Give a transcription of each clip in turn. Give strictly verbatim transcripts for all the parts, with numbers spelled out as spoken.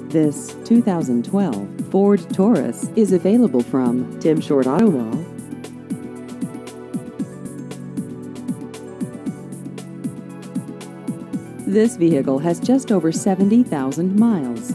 This two thousand twelve Ford Taurus is available from Tim Short Auto Mall. This vehicle has just over seventy thousand miles.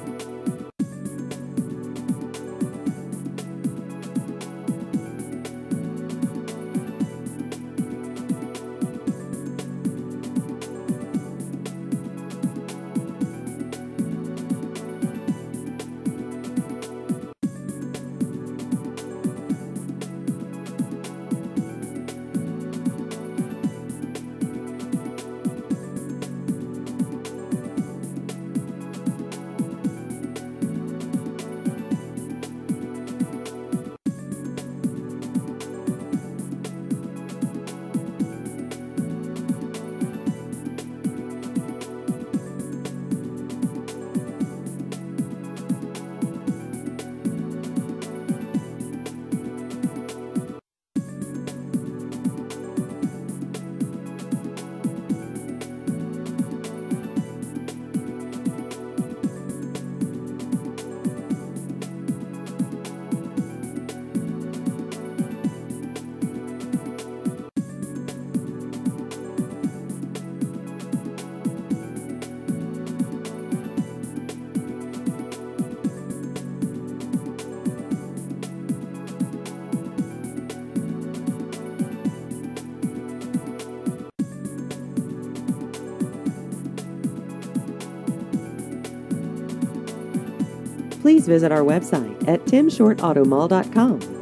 Please visit our website at tim short auto mall dot com.